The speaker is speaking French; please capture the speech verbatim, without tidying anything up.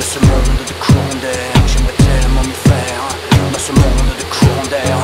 ce monde de courant d'air, j'aimerais tellement m'y faire. Dans ce monde de courant d'air,